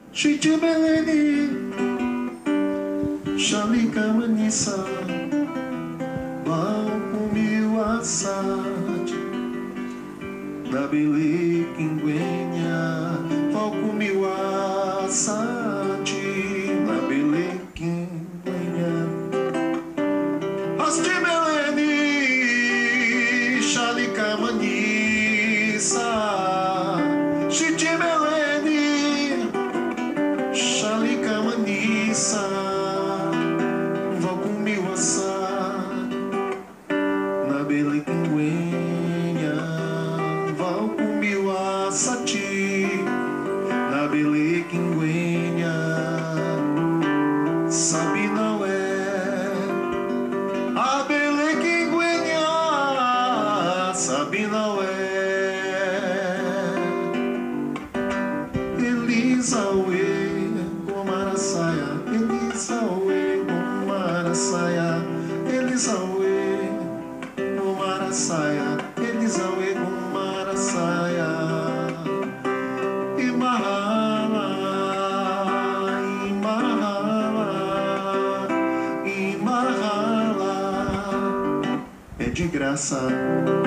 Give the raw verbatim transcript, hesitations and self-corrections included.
Shiti beleni Shalika manisa Valkumiu asate Nabele kinguenya Valkumiu asate Nabele kinguenya Asti beleni Shalika manisa Shiti beleni Shalika manisa Valkumiu asate Nabele kinguenya Valkumiu asate Nabele kinguenya Sabe não é Abele kinguenya Sabe não é Elisa Ue Gomarasaya Elisa Ue Gomarasaya Elisa Ue Gomarasaya Elisa Ue Gomarasaya Imahala Imahala Imahala É de graça